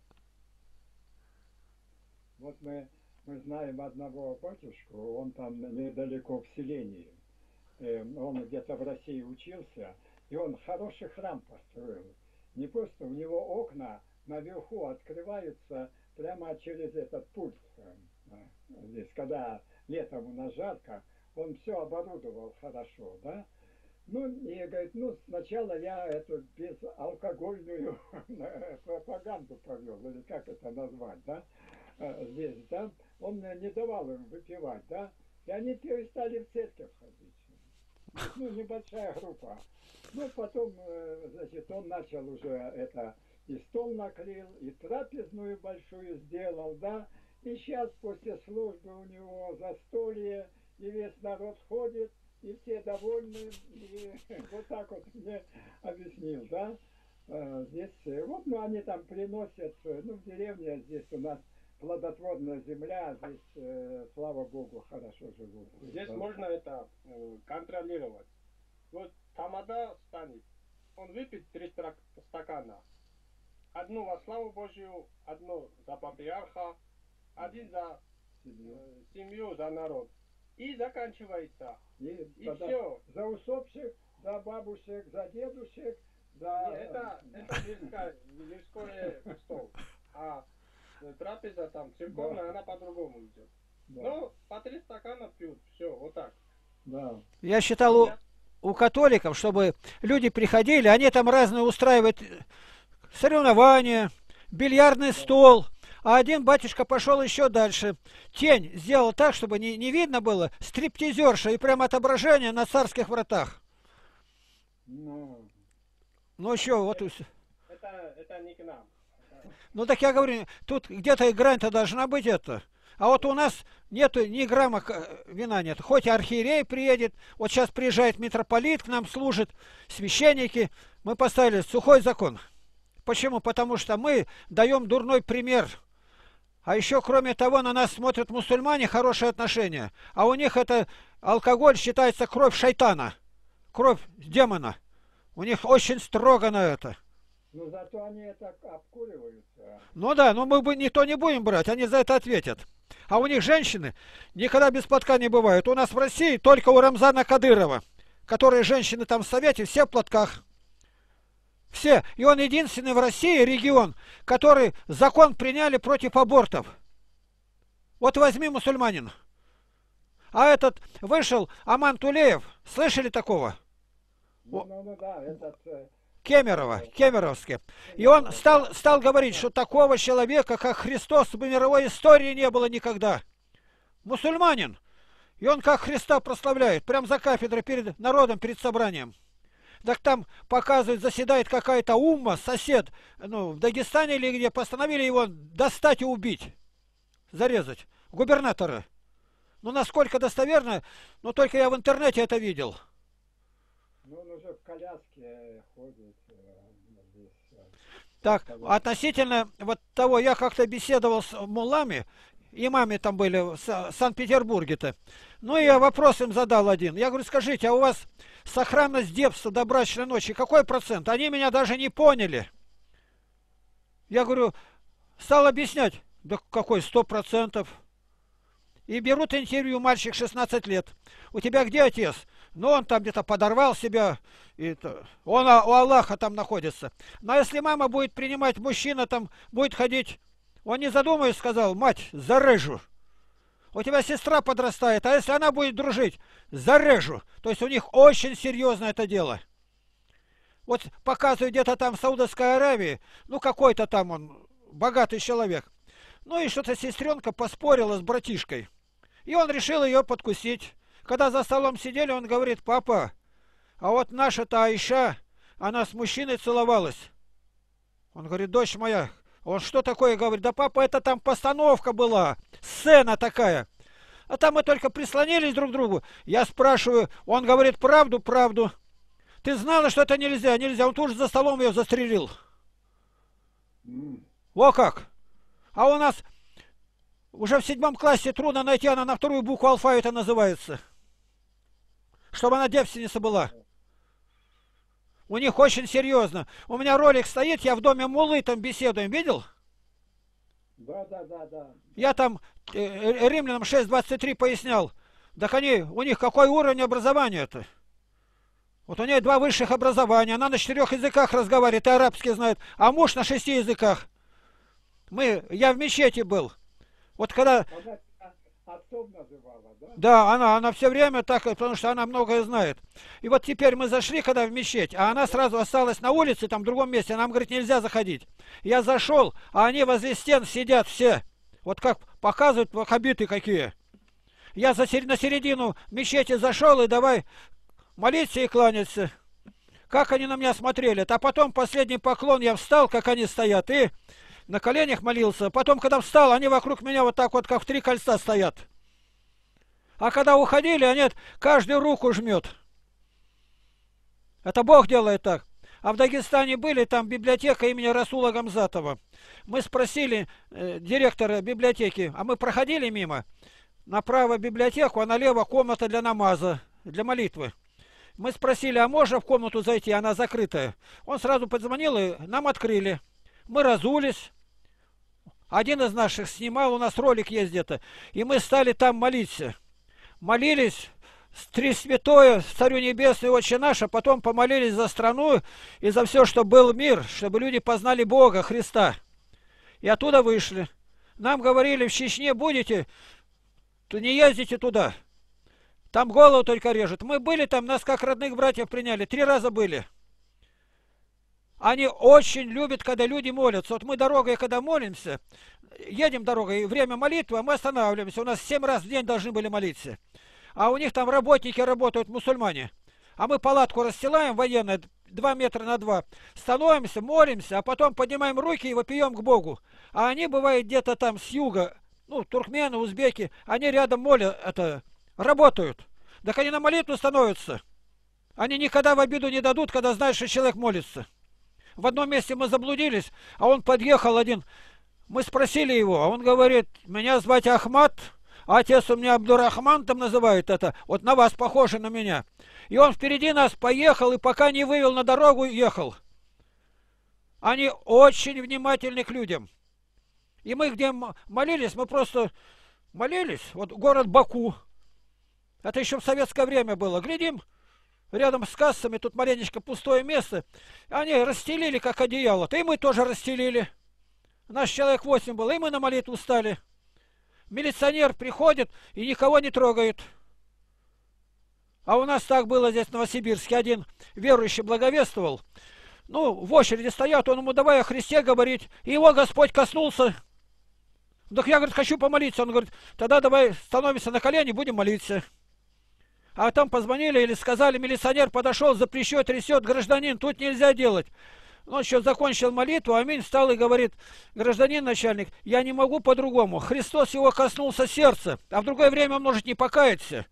вот мы, мы знаем одного батюшку, он там недалеко в селении. Э, Он где-то в России учился, и он хороший храм построил. Не просто у него окна наверху открываются прямо через этот пульт. э, э, Здесь, когда летом у нас жарко, он все оборудовал хорошо, да? Ну, и говорит, ну, сначала я эту безалкогольную пропаганду провел, или как это назвать, да? Э, Здесь, да? Он э, не давал им выпивать, да? И они перестали в церковь ходить. Ну, небольшая группа. Ну, потом, э, значит, он начал уже это, и стол накрыл, и трапезную большую сделал, да? И сейчас после службы у него застолье, и весь народ ходит, и все довольны, и вот так вот мне объяснил, да? Э, Здесь, э, вот, ну, они там приносят, э, ну, в деревне здесь у нас плодотворная земля, здесь, э, слава Богу, хорошо живут. Здесь Да. можно это э, контролировать. Вот тамада станет, он выпьет три стра- стакана. Одну во славу Божью, одну за патриарха, один за Семью. э, семью, за народ. И заканчивается. И, И тогда все. за усопших, за бабушек, за дедушек, за... Это, это мирская, мирской стол. А э, трапеза там церковная, Да. она по-другому идет. Да, Ну, по три стакана пьют, все, вот так. да. Я считал, у, у католиков, чтобы люди приходили, они там разные устраивают э, соревнования, бильярдный стол. А один батюшка пошел еще дальше. Тень сделал так, чтобы не, не видно было стриптизерша и прям отображение на царских вратах. Ну, Ну что, вот... и всё. Это, это не к нам. Ну так я говорю, тут где-то и грань-то должна быть это. А вот у нас нету ни грамма к- вина нет. Хоть архиерей приедет, вот сейчас приезжает митрополит к нам служит, священники. Мы поставили сухой закон. Почему? Потому что мы даем дурной пример. А еще, кроме того, на нас смотрят мусульмане, хорошие отношения. А у них это алкоголь считается кровь шайтана, кровь демона. У них очень строго на это. ну зато они это обкуриваются. Ну да, но мы бы никто не будем брать, они за это ответят. А у них женщины никогда без платка не бывают. У нас в России только у Рамзана Кадырова, которые женщины там в Совете, все в платках. Все. И он единственный в России регион, который закон приняли против абортов. Вот возьми мусульманин. А этот вышел Аман Тулеев. Слышали такого? Ну, ну, ну да, этот... э, Кемерово, Кемеровский. И он стал, стал говорить, что такого человека, как Христос, в мировой истории не было никогда. Мусульманин. И он как Христа прославляет, прям за кафедрой перед народом, перед собранием. Так там показывает, заседает какая-то умма, сосед, ну, в Дагестане или где, постановили его достать и убить, зарезать, губернатора. Ну, насколько достоверно, но только я в интернете это видел. ну, он уже в коляске ходит э, здесь. э. Так, относительно вот того, я как-то беседовал с муллами, имамы там были в Са- Санкт-Петербурге-то. Ну, и я вопрос им задал один. Я говорю, скажите, а у вас сохранность девства до брачной ночи какой процент? Они меня даже не поняли. Я говорю, стал объяснять, да какой, сто процентов. И берут интервью, мальчик шестнадцать лет. У тебя где отец? Ну, он там где-то подорвал себя. И то- он а, у Аллаха там находится. Но если мама будет принимать, мужчина там будет ходить, он не задумываясь сказал, мать, зарежу. У тебя сестра подрастает, а если она будет дружить, зарежу. То есть у них очень серьезно это дело. Вот показывают где-то там в Саудовской Аравии, ну какой-то там он богатый человек. Ну и что-то сестренка поспорила с братишкой. И он решил ее подкусить. Когда за столом сидели, он говорит: папа, а вот наша-то Айша, она с мужчиной целовалась. Он говорит: дочь моя. Он: что такое? Говорит: да папа, это там постановка была, сцена такая. А там мы только прислонились друг к другу. Я спрашиваю, он говорит: правду, правду. Ты знала, что это нельзя, нельзя. Он тут же за столом ее застрелил. М. Во как. А у нас уже в седьмом классе трудно найти, она на вторую букву алфавита называется. Чтобы она девственница была. У них очень серьезно. У меня ролик стоит, я в доме Муллы там беседуем, видел? Да, да, да, да. Я там э, Римлянам шесть двадцать три пояснял. Так они, у них какой уровень образования-то? Вот у нее два высших образования, она на четырех языках разговаривает, и арабский знает, а муж на шести языках. Мы, я в мечети был. Вот когда... Она тебя отцом называла, да? Да, она, она все время так, потому что она многое знает. И вот теперь мы зашли, когда в мечеть, а она сразу осталась на улице, там в другом месте, нам, говорит, нельзя заходить. Я зашел, а они возле стен сидят все. Вот как показывают ваххабиты какие. Я за, на середину мечети зашел и давай молиться и кланяться. Как они на меня смотрели. А потом последний поклон я встал, как они стоят, и на коленях молился. Потом, когда встал, они вокруг меня вот так вот, как в три кольца стоят. А когда уходили, они каждую руку жмет. Это Бог делает так. А в Дагестане были, там библиотека имени Расула Гамзатова. Мы спросили э, директора библиотеки, а мы проходили мимо. Направо библиотеку, а налево комната для намаза, для молитвы. Мы спросили, а можно в комнату зайти, она закрытая. Он сразу позвонил, и нам открыли. Мы разулись. Один из наших снимал, у нас ролик есть где-то. И мы стали там молиться. Молились, Три святое, Царю Небесный, Отче наш, а потом помолились за страну и за все, чтобы был мир, чтобы люди познали Бога, Христа. И оттуда вышли. Нам говорили, в Чечне будете, то не ездите туда. Там голову только режут. Мы были там, нас как родных братьев приняли. Три раза были. Они очень любят, когда люди молятся. Вот мы дорогой, когда молимся, едем дорогой, время молитвы, а мы останавливаемся. У нас семь раз в день должны были молиться. А у них там работники работают, мусульмане. А мы палатку расстилаем, военную, два метра на два. Становимся, молимся, а потом поднимаем руки и вопием к Богу. А они, бывает, где-то там с юга, ну, туркмены, узбеки, они рядом молят, это, работают. Так они на молитву становятся. Они никогда в обиду не дадут, когда знают, что человек молится. В одном месте мы заблудились, а он подъехал один. Мы спросили его, а он говорит, меня звать Ахмад, а отец у меня Абдурахман там называют это, вот на вас похоже на меня. И он впереди нас поехал, и пока не вывел на дорогу, ехал. Они очень внимательны к людям. И мы где молились, мы просто молились. Вот город Баку. Это еще в советское время было. Глядим, рядом с кассами, тут маленечко пустое место. Они расстелили, как одеяло. И мы тоже расстелили. Наш человек восемь было, и мы на молитву стали. Милиционер приходит и никого не трогает. А у нас так было здесь в Новосибирске. Один верующий благовествовал. Ну, в очереди стоят, он ему давай о Христе говорить. И его Господь коснулся. Так я, говорит, хочу помолиться. Он говорит, тогда давай становимся на колени, будем молиться. А там позвонили или сказали, милиционер подошел, запрещет, трясет, гражданин, тут нельзя делать. Он еще закончил молитву, аминь, встал и говорит, гражданин начальник, я не могу по-другому. Христос его коснулся сердца, а в другое время он может не покаяться.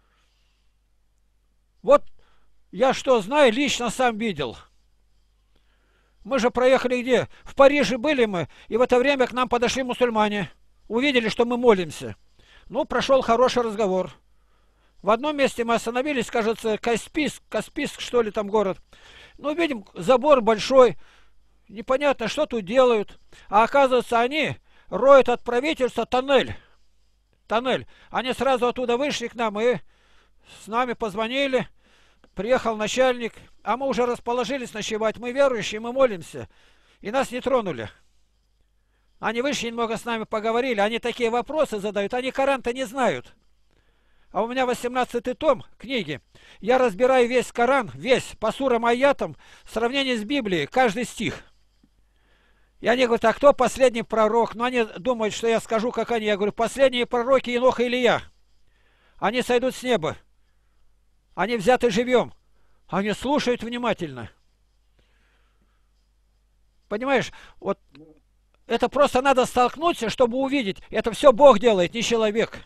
Вот я что знаю, лично сам видел. Мы же проехали где? В Париже были мы, и в это время к нам подошли мусульмане. Увидели, что мы молимся. Ну, прошел хороший разговор. В одном месте мы остановились, кажется, Каспийск, Каспийск, что ли, там город. Ну, видим, забор большой, непонятно, что тут делают. А оказывается, они роют от правительства тоннель. Тоннель. Они сразу оттуда вышли к нам и с нами позвонили. Приехал начальник, а мы уже расположились ночевать. Мы верующие, мы молимся. И нас не тронули. Они вышли, немного с нами поговорили. Они такие вопросы задают. Они Коран-то не знают. А у меня восемнадцатый том книги. Я разбираю весь Коран, весь, по сурам, аятам, в сравнении с Библией, каждый стих. И они говорят, а кто последний пророк? Ну, они думают, что я скажу, как они. Я говорю, последние пророки Енох и Илия. Они сойдут с неба. Они взяты живьем. Они слушают внимательно. Понимаешь, вот это просто надо столкнуться, чтобы увидеть. Это все Бог делает, не человек.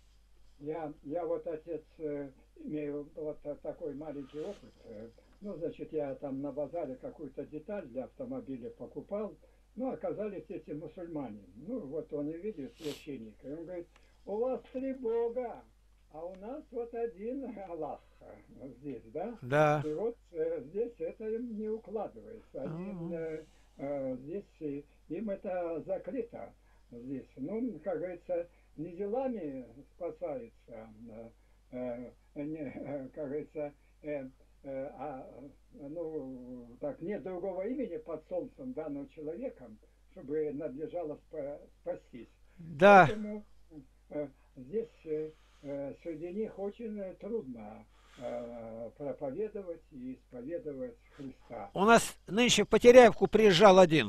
Я, я вот, отец, э, имею вот такой маленький опыт. Э, Ну, значит, я там на базаре какую-то деталь для автомобиля покупал. Ну, оказались эти мусульмане. Ну, вот он и видит священника. И он говорит, у вас три бога, а у нас вот один Аллах э, здесь, да? Да. И вот э, здесь это им не укладывается. Они, Ага. э, э, здесь э, им это закрыто здесь. Ну, как говорится, не делами спасается, э, э, не, э, как говорится, э, э, а, ну, так, нет другого имени под солнцем данного человеком, чтобы надлежало спа- спастись. Да. Поэтому э, здесь э, э, среди них очень э, трудно э, проповедовать и исповедовать Христа. У нас нынче в Потеряевку приезжал один.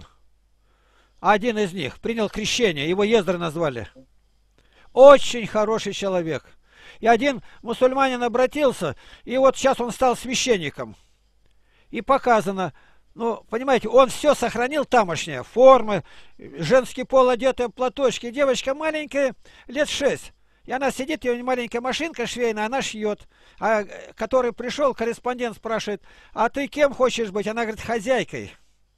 Один из них принял крещение. Его Ездра назвали. Очень хороший человек. И один мусульманин обратился, и вот сейчас он стал священником. И показано, ну, понимаете, он все сохранил тамошнее. Формы, женский пол одетые платочки. Девочка маленькая, лет шесть. И она сидит, ее маленькая машинка швейная, она шьет. А который пришел, корреспондент спрашивает, а ты кем хочешь быть? Она говорит, хозяйкой.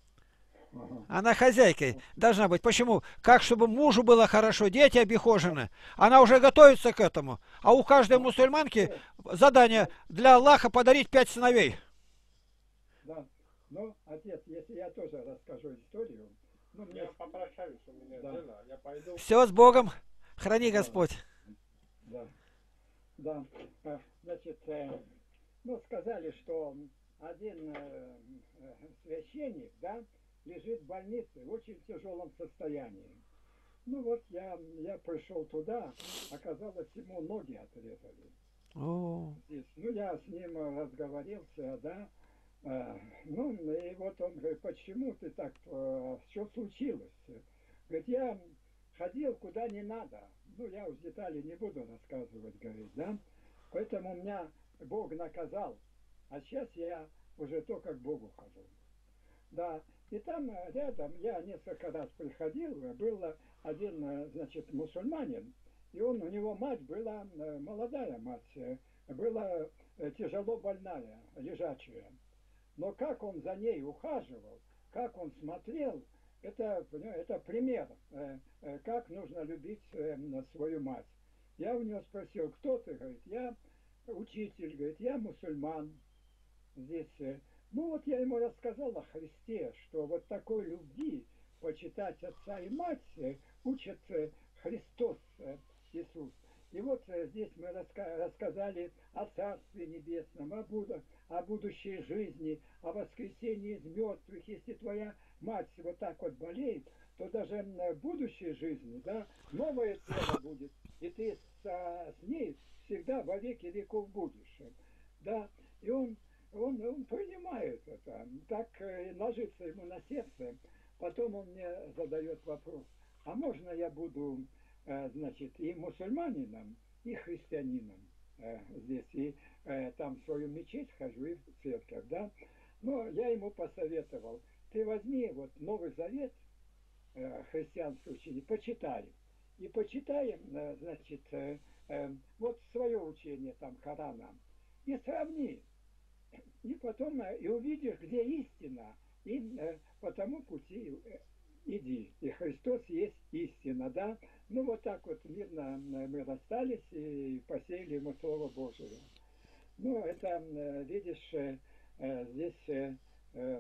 Ага. Она хозяйкой должна быть. Почему? Как, чтобы мужу было хорошо, дети обихожены. Она уже готовится к этому. А у каждой мусульманки задание для Аллаха подарить пять сыновей. Да. Ну, отец, если я тоже расскажу историю, ну, мне... Я попрощаюсь, у меня Да. дело. Я пойду. Все с Богом. Храни Господь. Да, да. Э, Значит, э, ну, сказали, что один э, э, священник, да, лежит в больнице в очень тяжелом состоянии. Ну вот я, я пришел туда, оказалось, ему ноги отрезали. О, Здесь. Ну, я с ним э, разговорился, да. Э, Ну, и вот он говорит, почему ты так, э, что случилось? Говорит, я ходил куда не надо. Ну, я уж детали не буду рассказывать, говорит, да. Поэтому меня Бог наказал, а сейчас я уже только к Богу хожу. Да, и там э, рядом, я несколько раз приходил, э, был э, один, э, значит, мусульманин, и он, у него мать была, э, молодая мать, э, была э, тяжело больная, лежачая. Но как он за ней ухаживал, как он смотрел, это, понимаете, это пример, э, э, как нужно любить э, свою мать. Я у него спросил, кто ты? Говорит, я учитель, говорит, я мусульман здесь. э. Ну вот я ему рассказал о Христе, что вот такой любви почитать отца и мать э, учит э, Христос, э, Иисус. И вот э, здесь мы раска- рассказали о Царстве Небесном, о, буду- о будущей жизни, о воскресении из мертвых. Если твоя мать вот так вот болеет, то даже э, в будущей жизни, да, новое тело будет, и ты с, а, с ней всегда во веки веков будешь. Да, и он, он, он принимает это, так э, ложится ему на сердце. Потом он мне задает вопрос, а можно я буду, э, значит, и мусульманином, и христианином э, здесь, и э, там в свою мечеть хожу, и в церковь, да? Но я ему посоветовал, ты возьми вот Новый Завет, э, христианское учение, почитай. И почитаем, э, значит, э, э, вот свое учение там Корана, и сравни. И потом э, и увидишь, где истина, и э, по тому пути э, иди. И Христос есть истина, да? Ну вот так вот мирно э, мы расстались и посеяли ему Слово Божие. Ну это, э, видишь, э, э, здесь, э, э,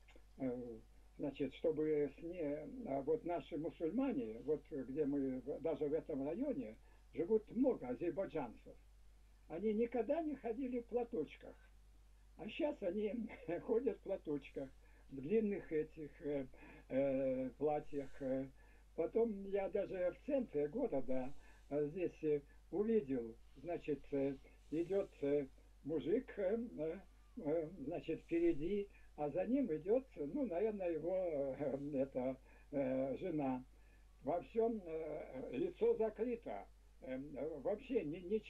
э, значит, чтобы с не, а вот наши мусульмане, вот где мы, даже в этом районе, живут много азербайджанцев. Они никогда не ходили в платочках. А сейчас они ходят в платочках, в длинных этих э, э, платьях. Потом я даже в центре города э, здесь э, увидел, значит, э, идет э, мужик, э, э, значит, впереди, а за ним идет, ну, наверное, его э, это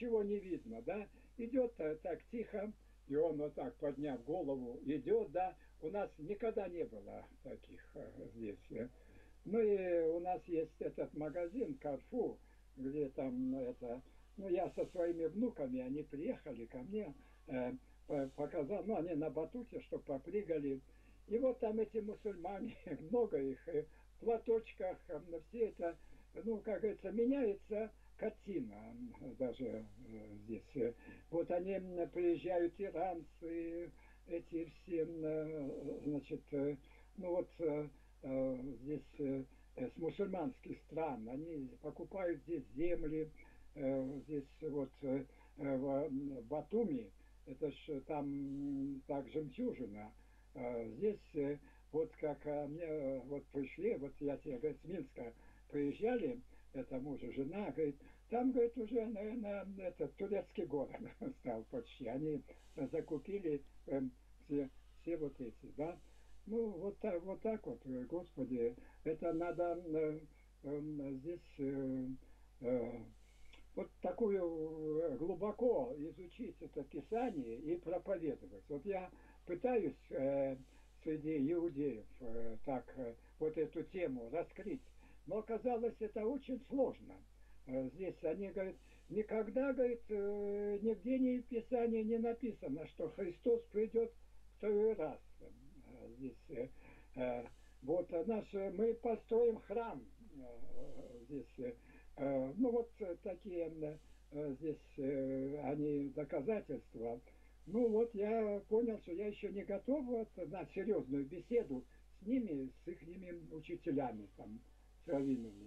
ничего не видно, да, идет э, так тихо, и он вот так, подняв голову, идет, да, у нас никогда не было таких э, здесь. э. Ну и у нас есть этот магазин Carrefour, где там это, ну я со своими внуками, они приехали ко мне, э, по- показал, ну они на батуте, что попрыгали, и вот там эти мусульмане, много их, э, в платочках, э, все это, ну как говорится, меняется картина э, даже э, здесь. э. Вот они м, приезжают, иранцы, эти все, э, значит, э, ну вот э, э, здесь э, э, с мусульманских стран, они покупают здесь земли, э, здесь вот э, э, в м, Батуми, это ж там м, так жемчужина. А здесь э, вот как э, мне э, вот пришли, вот я тебе, говорит, с Минска приезжали, это муж и жена, говорит, там, говорит, уже, наверное, этот турецкий город стал почти. Они закупили эм, все, все вот эти, да. Ну, вот так вот, так вот, э, Господи, это надо э, э, здесь э, э, вот такую э, глубоко изучить это Писание и проповедовать. Вот я пытаюсь э, среди иудеев э, так э, вот эту тему раскрыть, но оказалось это очень сложно. Э, здесь они говорят, никогда, говорит, э, нигде не в Писании не написано, что Христос придет второй раз. Э, здесь э, э, вот а наш, э, мы построим храм э, здесь. э, Э, Ну вот э, такие э, здесь э, они доказательства. Ну вот я понял, что я еще не готов вот на серьезную беседу с ними, с их учителями там, с раввинами.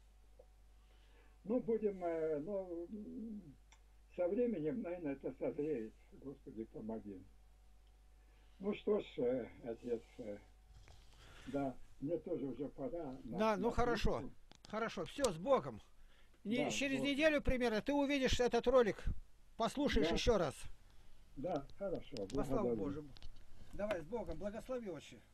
Ну будем, э, ну м, со временем, наверное, это созреет. Господи, помоги. Ну что ж, э, отец, э, да, мне тоже уже пора. На, Да, ну на хорошо. службу. Хорошо, все, с Богом. Не- Да, через вот. неделю примерно ты увидишь этот ролик, послушаешь Да. еще раз. Да, хорошо, Во славу благодарю. Божию. Давай, с Богом, благослови, отче.